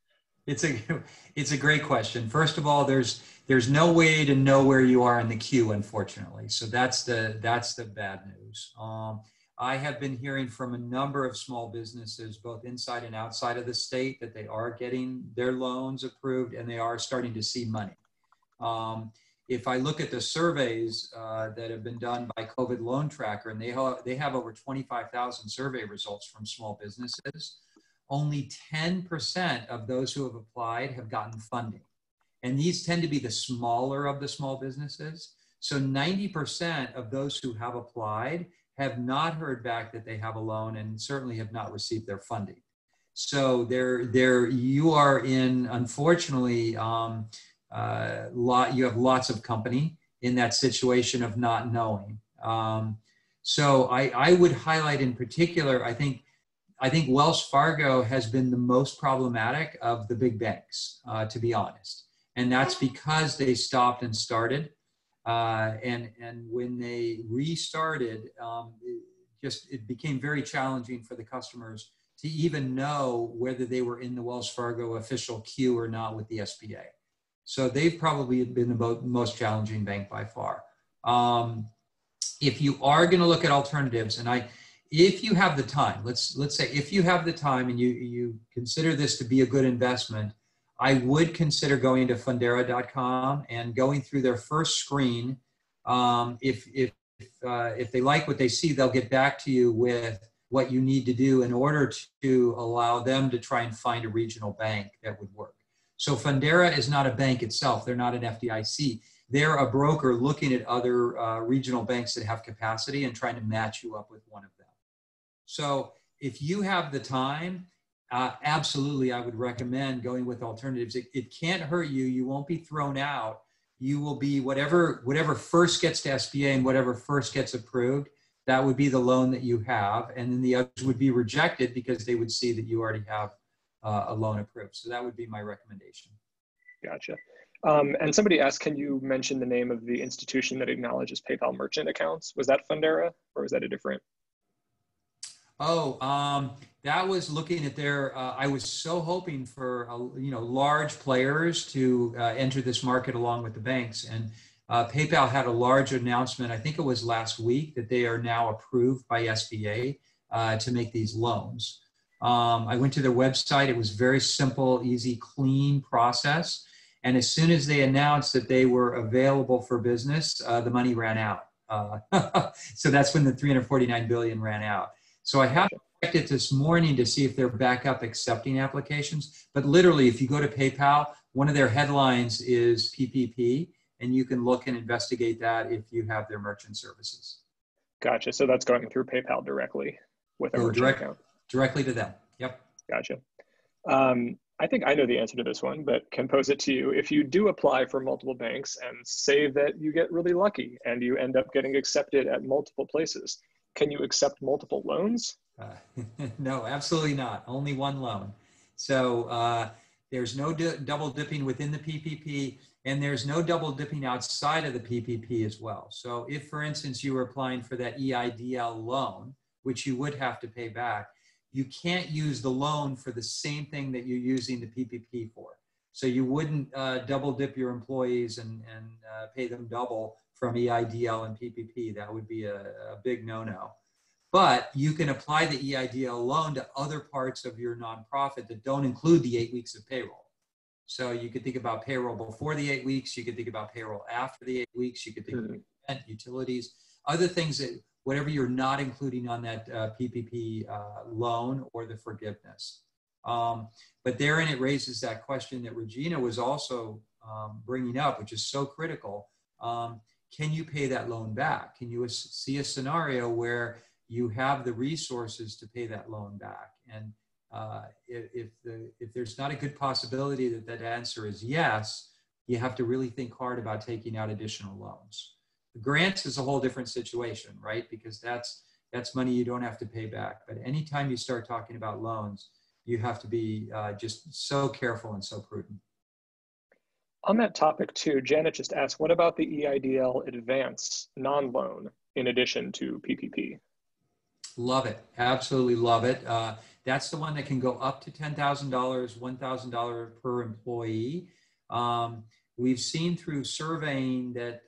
It's a great question. First of all, there's no way to know where you are in the queue, unfortunately. So that's the bad news. I have been hearing from a number of small businesses, both inside and outside of the state, that they are getting their loans approved and they are starting to see money. If I look at the surveys that have been done by COVID Loan Tracker, and they have over 25,000 survey results from small businesses, only 10% of those who have applied have gotten funding. And these tend to be the smaller of the small businesses. So 90% of those who have applied have not heard back that they have a loan and certainly have not received their funding. So you are in, unfortunately, you have lots of company in that situation of not knowing. So I would highlight in particular, I think Wells Fargo has been the most problematic of the big banks, to be honest. And that's because they stopped and started. And when they restarted, it became very challenging for the customers to even know whether they were in the Wells Fargo official queue or not with the SBA. So they've probably been the most challenging bank by far. If you are going to look at alternatives, and if you have the time, let's say if you have the time and you consider this to be a good investment, I would consider going to Fundera.com and going through their first screen. If they like what they see, they'll get back to you with what you need to do in order to allow them to try and find a regional bank that would work. So Fundera is not a bank itself. They're not an FDIC. They're a broker looking at other regional banks that have capacity and trying to match you up with one of them. So if you have the time, absolutely, I would recommend going with alternatives. It can't hurt you. You won't be thrown out. You will be whatever first gets to SBA and whatever first gets approved, that would be the loan that you have. And then the others would be rejected because they would see that you already have a loan approved. So that would be my recommendation. Gotcha. And somebody asked, can you mention the name of the institution that acknowledges PayPal merchant accounts? Was that Fundera or was that a different? Oh, that was looking at their, I was so hoping for, large players to enter this market along with the banks. And PayPal had a large announcement, I think it was last week, that they are now approved by SBA to make these loans. I went to their website. It was very simple, easy, clean process. And as soon as they announced that they were available for business, the money ran out. So that's when the $349 billion ran out. So I have checked it this morning to see if they're back up accepting applications. But literally, if you go to PayPal, one of their headlines is PPP, and you can look and investigate that if you have their merchant services. Gotcha. So that's going through PayPal directly with a merchant account. Directly to them. Yep. Gotcha. I think I know the answer to this one, but can pose it to you. If you do apply for multiple banks and say that you get really lucky and you end up getting accepted at multiple places, can you accept multiple loans? No, absolutely not. Only one loan. So there's no double dipping within the PPP, and there's no double dipping outside of the PPP as well. So if, for instance, you were applying for that EIDL loan, which you would have to pay back, you can't use the loan for the same thing that you're using the PPP for. So you wouldn't double dip your employees and pay them double from EIDL and PPP. That would be a big no-no. But you can apply the EIDL loan to other parts of your nonprofit that don't include the 8 weeks of payroll. So you could think about payroll before the 8 weeks. You could think about payroll after the 8 weeks. You could think about rent, utilities, other things that whatever you're not including on that PPP loan or the forgiveness. But therein it raises that question that Regina was also bringing up, which is so critical. Can you pay that loan back? Can you see a scenario where you have the resources to pay that loan back? And if there's not a good possibility that that answer is yes, you have to really think hard about taking out additional loans. The grants is a whole different situation, right? Because that's money you don't have to pay back. But anytime you start talking about loans, you have to be just so careful and so prudent. On that topic too, Janet just asked, what about the EIDL advance non-loan in addition to PPP? Love it. Absolutely love it. That's the one that can go up to $10,000, $1,000 per employee. We've seen through surveying that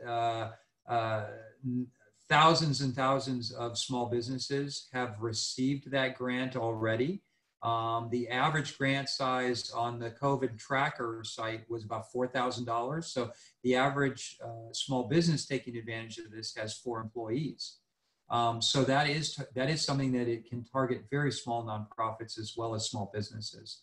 thousands and thousands of small businesses have received that grant already. The average grant size on the COVID tracker site was about $4,000. So the average small business taking advantage of this has 4 employees. So that is something that it can target very small nonprofits as well as small businesses.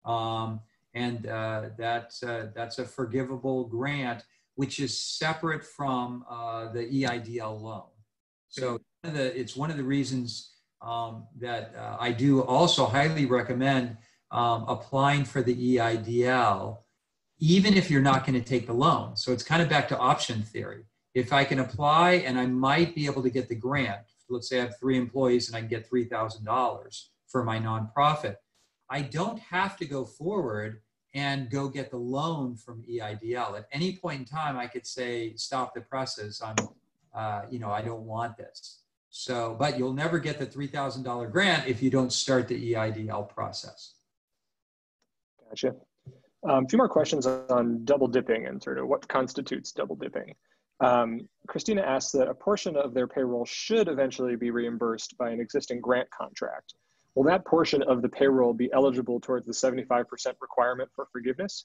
That's a forgivable grant, which is separate from the EIDL loan. So it's one of the reasons that I do also highly recommend applying for the EIDL, even if you're not going to take the loan. So it's kind of back to option theory. If I can apply and I might be able to get the grant, let's say I have 3 employees and I can get $3,000 for my nonprofit, I don't have to go forward and go get the loan from EIDL. At any point in time, I could say, stop the process. I don't want this. So, but you'll never get the $3,000 grant if you don't start the EIDL process. Gotcha. A few more questions on double dipping and sort of what constitutes double dipping. Christina asks that a portion of their payroll should eventually be reimbursed by an existing grant contract. Will that portion of the payroll be eligible towards the 75% requirement for forgiveness?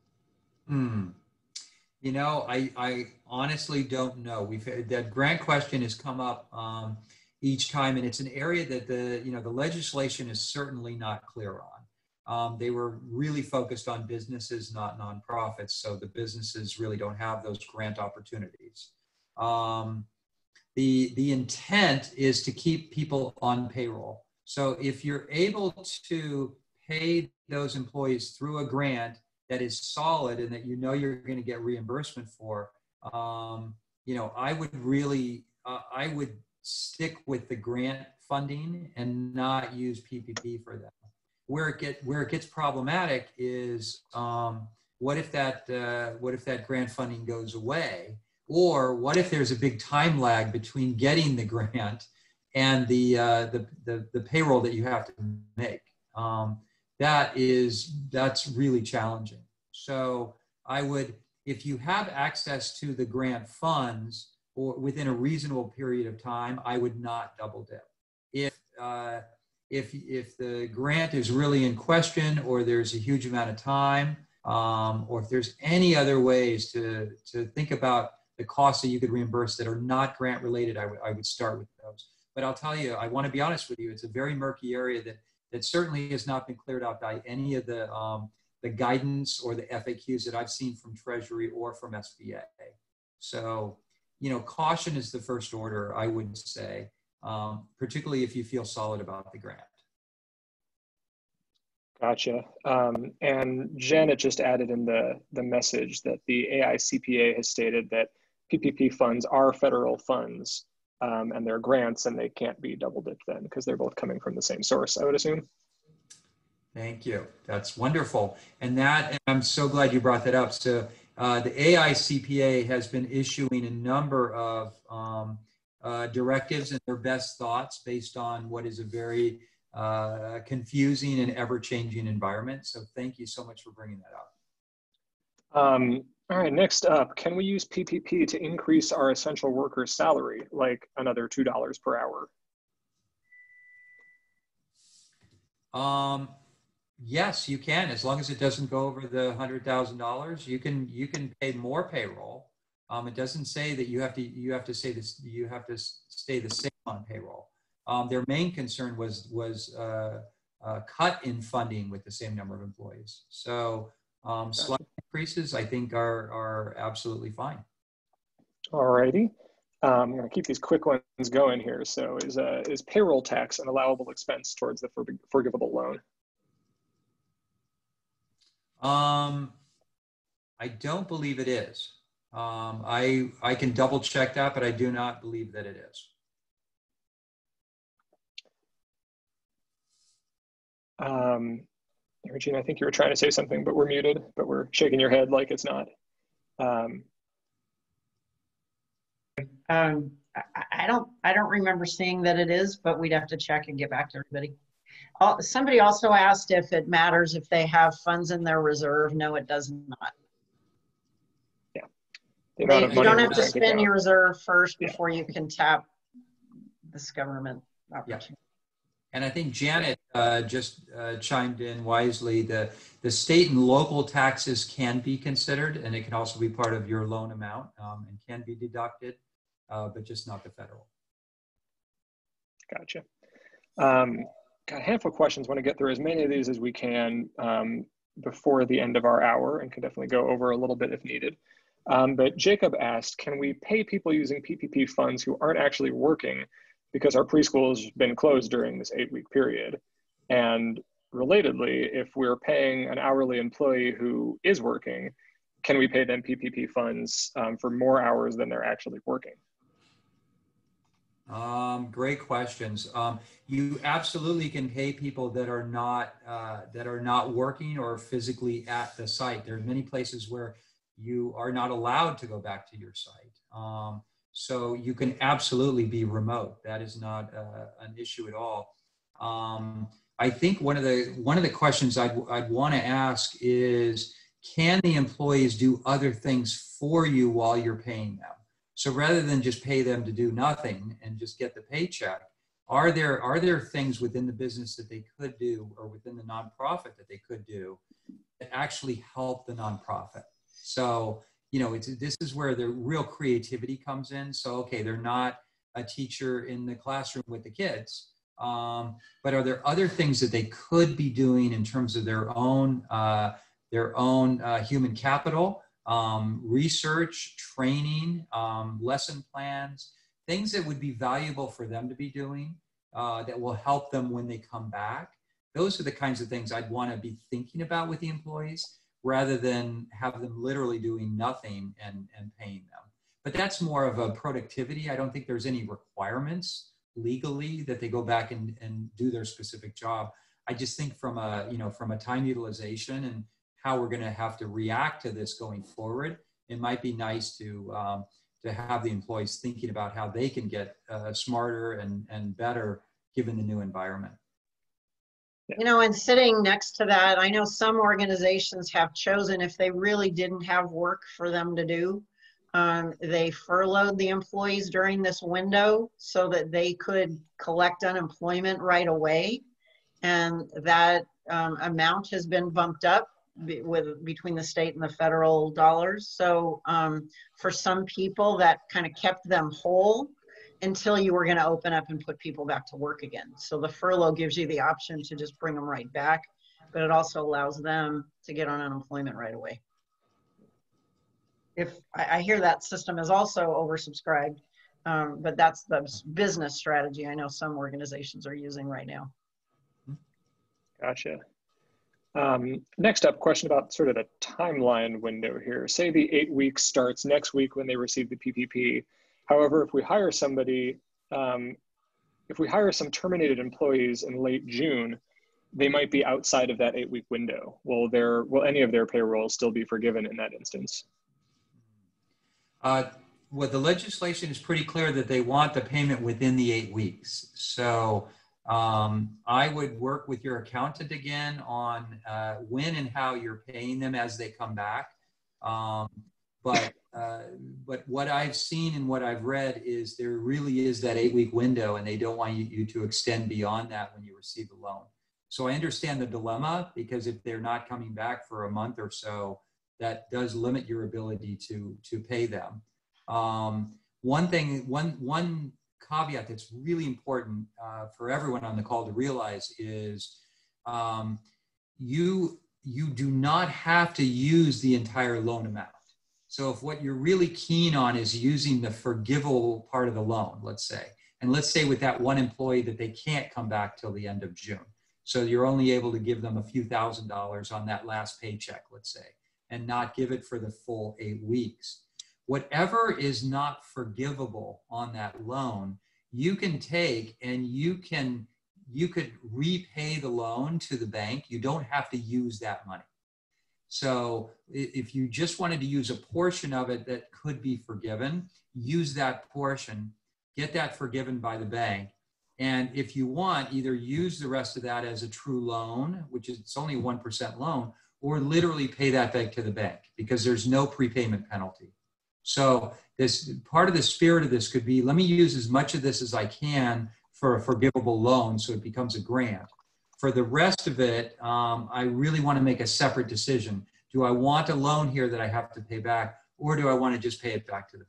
You know, I honestly don't know. That grant question has come up each time, and it's an area that the legislation is certainly not clear on. They were really focused on businesses, not nonprofits, so the businesses really don't have those grant opportunities. The intent is to keep people on payroll. So if you're able to pay those employees through a grant that is solid and that you're going to get reimbursement for, I would stick with the grant funding and not use PPP for that. Where it gets problematic is what if that grant funding goes away, or what if there's a big time lag between getting the grant and the payroll that you have to make. That's really challenging. So I would, if you have access to the grant funds or within a reasonable period of time, I would not double dip. If the grant is really in question, or there's a huge amount of time, or if there's any other ways to think about the costs that you could reimburse that are not grant related, I would start with those. But I'll tell you, I want to be honest with you, it's a very murky area that certainly has not been cleared out by any of the guidance or the FAQs that I've seen from Treasury or from SBA. So, caution is the first order, I would say, particularly if you feel solid about the grant. Gotcha. And Janet just added in the message that the AICPA has stated that PPP funds are federal funds. And they're grants, and they can't be double dipped then because they're both coming from the same source, I would assume. Thank you. That's wonderful. And I'm so glad you brought that up. So the AICPA has been issuing a number of directives and their best thoughts based on what is a very confusing and ever-changing environment. So thank you so much for bringing that up. All right, next up, can we use PPP to increase our essential workers' salary, like another $2 per hour? Yes, you can, as long as it doesn't go over the $100,000. You can pay more payroll. It doesn't say that you have to stay the same on payroll. Their main concern was cut in funding with the same number of employees. So slight increases, I think, are absolutely fine. All righty. I'm going to keep these quick ones going here. So is payroll tax an allowable expense towards the forgivable loan? I don't believe it is. I can double check that, but I do not believe that it is. Regina, I think you were trying to say something, but we're muted, but we're shaking your head like it's not. I don't remember seeing that it is, but we'd have to check and get back to everybody. Somebody also asked if it matters if they have funds in their reserve. No, it does not. Yeah. The amount of You money don't in have the to bank spend account. your reserve first Yeah. before you can tap this government opportunity. And I think Janet just chimed in wisely. The state and local taxes can be considered, and it can also be part of your loan amount and can be deducted, but just not the federal. Gotcha. Got a handful of questions. Want to get through as many of these as we can before the end of our hour, and can definitely go over a little bit if needed. But Jacob asked, can we pay people using PPP funds who aren't actually working because our preschool has been closed during this 8-week period? And relatedly, if we're paying an hourly employee who is working, can we pay them PPP funds for more hours than they're actually working? Great questions. You absolutely can pay people that are not working or physically at the site. There are many places where you are not allowed to go back to your site. So you can absolutely be remote. That is not an issue at all. I think one of the questions I'd want to ask is, can the employees do other things for you while you're paying them? So rather than just pay them to do nothing and just get the paycheck, are there things within the business that they could do, or within the nonprofit that they could do, that actually help the nonprofit? So, this is where the real creativity comes in. So, okay, they're not a teacher in the classroom with the kids, but are there other things that they could be doing in terms of their own human capital? Research, training, lesson plans, things that would be valuable for them to be doing that will help them when they come back. Those are the kinds of things I'd want to be thinking about with the employees, rather than have them literally doing nothing and paying them. But that's more of a productivity. I don't think there's any requirements legally that they go back and do their specific job. I just think from a time utilization and how we're going to have to react to this going forward, it might be nice to have the employees thinking about how they can get smarter and better given the new environment. And sitting next to that, I know some organizations have chosen, if they really didn't have work for them to do, they furloughed the employees during this window so that they could collect unemployment right away. And that amount has been bumped up between the state and the federal dollars. So for some people, that kind of kept them whole until you were going to open up and put people back to work again. So the furlough gives you the option to just bring them right back, but it also allows them to get on unemployment right away. If I hear that system is also oversubscribed, but that's the business strategy I know some organizations are using right now. Gotcha. Next up, question about sort of the timeline window here. Say the 8 weeks starts next week when they receive the PPP. However, if we hire somebody, if we hire some terminated employees in late June, they might be outside of that 8-week window. Will any of their payroll still be forgiven in that instance? Well, the legislation is pretty clear that they want the payment within the 8 weeks. So I would work with your accountant again on when and how you're paying them as they come back. But what I've seen and what I've read is there really is that 8-week window, and they don't want you to extend beyond that when you receive the loan. So I understand the dilemma, because if they're not coming back for a month or so, that does limit your ability to pay them. One caveat that's really important for everyone on the call to realize is you do not have to use the entire loan amount. So if what you're really keen on is using the forgivable part of the loan, let's say, and let's say with that one employee that they can't come back till the end of June. So you're only able to give them a few $1,000s on that last paycheck, let's say, and not give it for the full 8 weeks. Whatever is not forgivable on that loan, you can take and you could repay the loan to the bank. You don't have to use that money. So if you just wanted to use a portion of it that could be forgiven, use that portion, get that forgiven by the bank, And if you want, either use the rest of that as a true loan, which is it's only 1% loan, or literally pay that back to the bank because there's no prepayment penalty. So this part of the spirit of this could be, let me use as much of this as I can for a forgivable loan so it becomes a grant. For the rest of it, I really want to make a separate decision. Do I want a loan here that I have to pay back, or do I want to just pay it back to the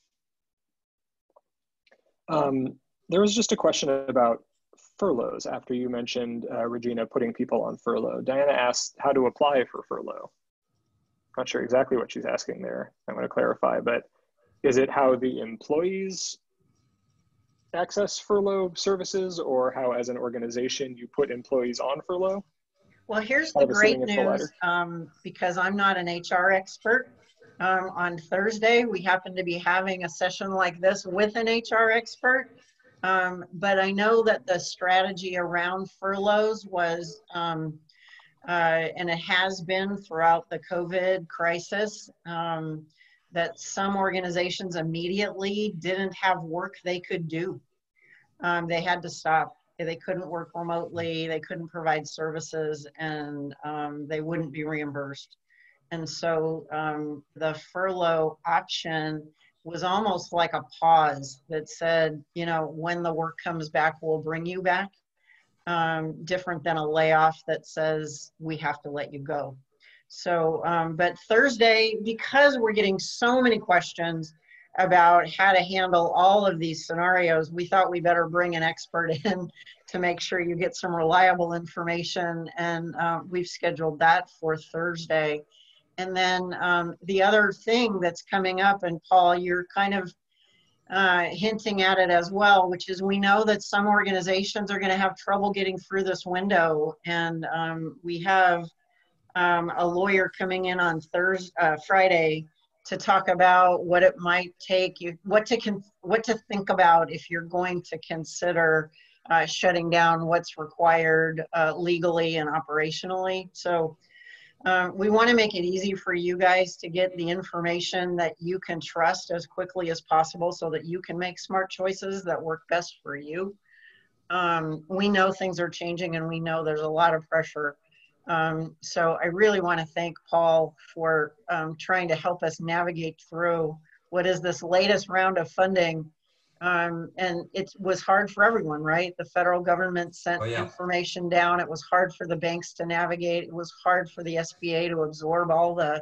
bank? There was just a question about furloughs after you mentioned, Regina, putting people on furlough. Diana asked how to apply for furlough. Not sure exactly what she's asking there. I'm going to clarify, but is it how the employees access furlough services, or how as an organization you put employees on furlough? Well, here's the great news, because I'm not an HR expert. On Thursday, we happen to be having a session like this with an HR expert. But I know that the strategy around furloughs was, and it has been throughout the COVID crisis, that some organizations immediately didn't have work they could do. They had to stop. They couldn't work remotely, they couldn't provide services, and they wouldn't be reimbursed. And so the furlough option was almost like a pause that said, you know, when the work comes back, we'll bring you back. Different than a layoff that says we have to let you go. So, but Thursday, because we're getting so many questions about how to handle all of these scenarios, we thought we better bring an expert in to make sure you get some reliable information. And we've scheduled that for Thursday. And then the other thing that's coming up, and Paul, you're kind of hinting at it as well, which is we know that some organizations are going to have trouble getting through this window. And we have a lawyer coming in on Friday to talk about what it might take, what to think about if you're going to consider shutting down what's required legally and operationally. So we want to make it easy for you guys to get the information that you can trust as quickly as possible so that you can make smart choices that work best for you. We know things are changing and we know there's a lot of pressure. So I really want to thank Paul for trying to help us navigate through what is this latest round of funding. And it was hard for everyone, right? The federal government sent information down. It was hard for the banks to navigate. It was hard for the SBA to absorb all the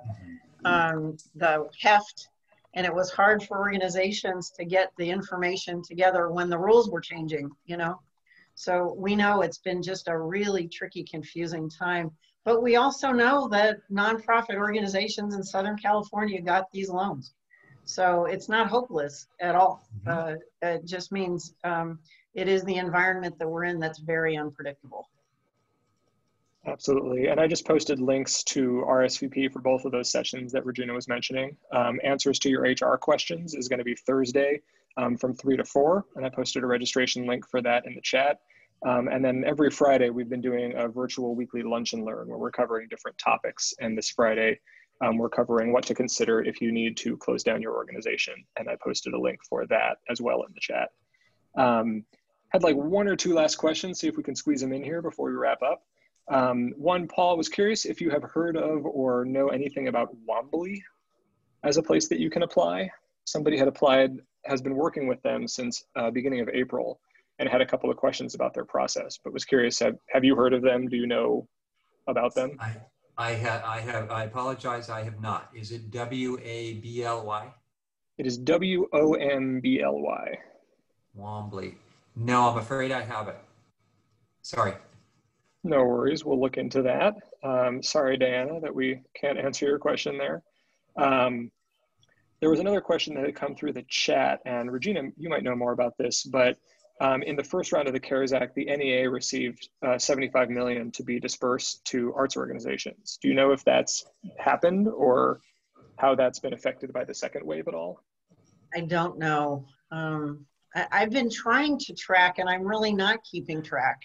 heft. And it was hard for organizations to get the information together when the rules were changing, you know? So we know it's been just a really tricky, confusing time. But we also know that nonprofit organizations in Southern California got these loans. So it's not hopeless at all. It just means it is the environment that we're in that's very unpredictable. Absolutely. And I just posted links to RSVP for both of those sessions that Regina was mentioning. Answers to your HR questions is going to be Thursday from 3 to 4. And I posted a registration link for that in the chat. And then every Friday, we've been doing a virtual weekly lunch and learn where we're covering different topics. And this Friday, we're covering what to consider if you need to close down your organization. And I posted a link for that as well in the chat. Had like 1 or 2 last questions, see if we can squeeze them in here before we wrap up. One, Paul, was curious if you have heard of or know anything about Wombly as a place that you can apply. Somebody had applied, has been working with them since beginning of April and had a couple of questions about their process, but was curious, have you heard of them? Do you know about them? I apologize, I have not. Is it W-A-B-L-Y? It is W-O-M-B-L-Y. Wombly. No, I'm afraid I haven't. Sorry. No worries, we'll look into that. Sorry, Diana, that we can't answer your question there. There was another question that had come through the chat, and Regina, you might know more about this, but in the first round of the CARES Act, the NEA received $75 million to be dispersed to arts organizations. Do you know if that's happened or how that's been affected by the second wave at all? I don't know. I've been trying to track, and I'm really not keeping track.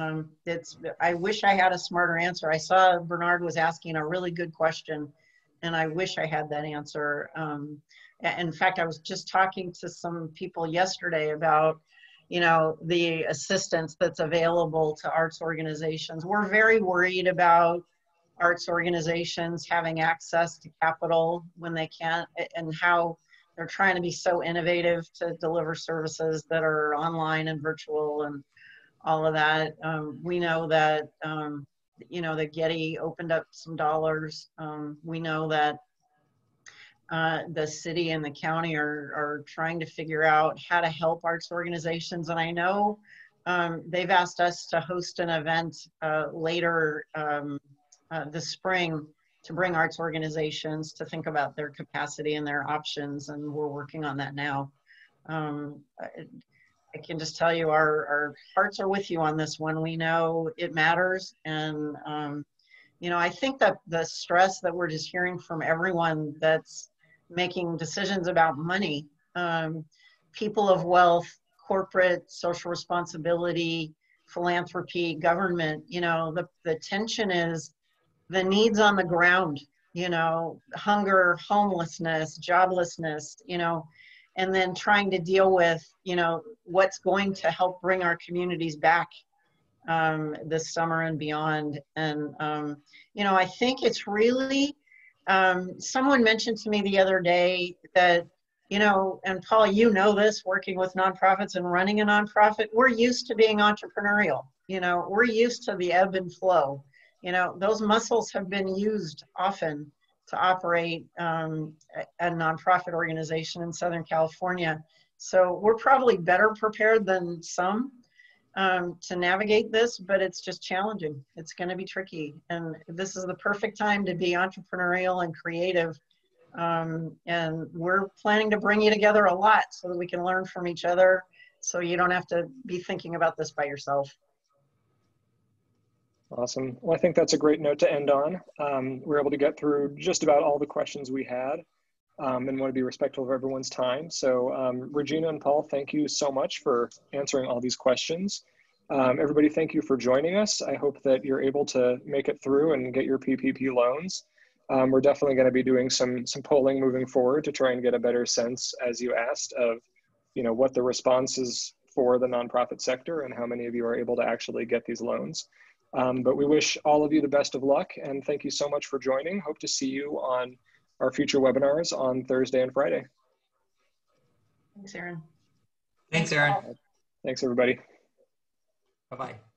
I wish I had a smarter answer. I saw Bernard was asking a really good question, and I wish I had that answer. In fact, I was just talking to some people yesterday about, you know, the assistance that's available to arts organizations. We're very worried about arts organizations having access to capital when they can't, and how they're trying to be so innovative to deliver services that are online and virtual and all of that. We know that, you know, that Getty opened up some dollars. We know that the city and the county are trying to figure out how to help arts organizations. And I know they've asked us to host an event later this spring to bring arts organizations to think about their capacity and their options, and we're working on that now. I can just tell you our hearts are with you on this one. We know it matters, and you know, I think that the stress that we're just hearing from everyone that's making decisions about money, people of wealth, corporate, social responsibility, philanthropy, government, you know, the tension is the needs on the ground, you know, hunger, homelessness, joblessness, you know, and then trying to deal with, you know, what's going to help bring our communities back this summer and beyond. And, you know, I think it's really, someone mentioned to me the other day that, you know, and Paul, you know this, working with nonprofits and running a nonprofit, we're used to being entrepreneurial. You know, we're used to the ebb and flow. You know, those muscles have been used often to operate a nonprofit organization in Southern California. So we're probably better prepared than some to navigate this, but it's just challenging. It's going to be tricky. And this is the perfect time to be entrepreneurial and creative. And we're planning to bring you together a lot so that we can learn from each other, so you don't have to be thinking about this by yourself. Awesome. Well, I think that's a great note to end on. We're able to get through just about all the questions we had, and want to be respectful of everyone's time. So Regina and Paul, thank you so much for answering all these questions. Everybody, thank you for joining us. I hope that you're able to make it through and get your PPP loans. We're definitely going to be doing some polling moving forward to try and get a better sense, as you asked, of, you know, what the response is for the nonprofit sector and how many of you are able to actually get these loans. But we wish all of you the best of luck, and thank you so much for joining. Hope to see you on our future webinars on Thursday and Friday. Thanks, Aaron. Thanks, Aaron. Thanks, everybody. Bye-bye.